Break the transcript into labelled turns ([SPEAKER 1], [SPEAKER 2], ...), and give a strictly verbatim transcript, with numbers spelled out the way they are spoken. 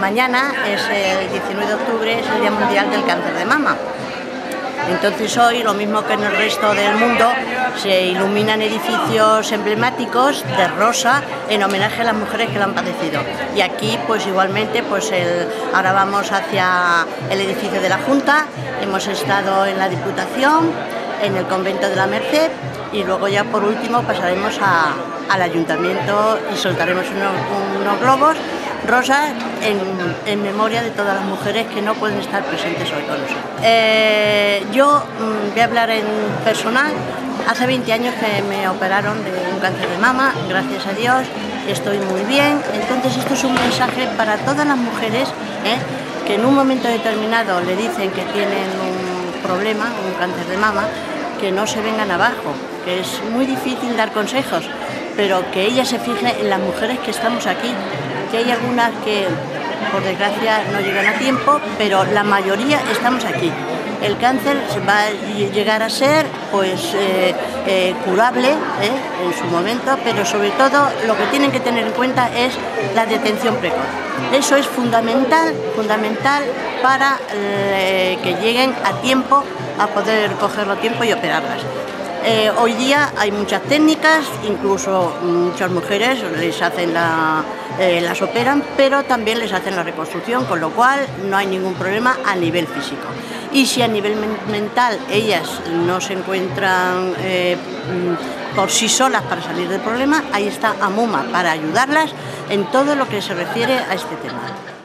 [SPEAKER 1] mañana es el diecinueve de octubre, es el Día Mundial del Cáncer de Mama. Entonces hoy, lo mismo que en el resto del mundo, se iluminan edificios emblemáticos de rosa en homenaje a las mujeres que lo han padecido. Y aquí pues igualmente, pues el, ahora vamos hacia el edificio de la Junta, hemos estado en la Diputación, en el Convento de la Merced y luego ya por último pasaremos a, al Ayuntamiento y soltaremos unos, unos globos rosas en, en memoria de todas las mujeres que no pueden estar presentes hoy con nosotros. Eh, yo mmm, voy a hablar en personal. Hace veinte años que me operaron de un cáncer de mama, gracias a Dios, estoy muy bien. Entonces esto es un mensaje para todas las mujeres ¿eh? que en un momento determinado le dicen que tienen un problema, un cáncer de mama, que no se vengan abajo, que es muy difícil dar consejos, pero que ella se fije en las mujeres que estamos aquí, que hay algunas que por desgracia no llegan a tiempo, pero la mayoría estamos aquí. El cáncer va a llegar a ser pues eh, eh, curable eh, en su momento, pero sobre todo lo que tienen que tener en cuenta es la detención precoz. Eso es fundamental, fundamental para eh, que lleguen a tiempo, a poder cogerlo a tiempo y operarlas. Eh, hoy día hay muchas técnicas, incluso muchas mujeres les hacen la, eh, las operan, pero también les hacen la reconstrucción, con lo cual no hay ningún problema a nivel físico. Y si a nivel men mental ellas no se encuentran eh, por sí solas para salir del problema, ahí está AMUMA para ayudarlas en todo lo que se refiere a este tema.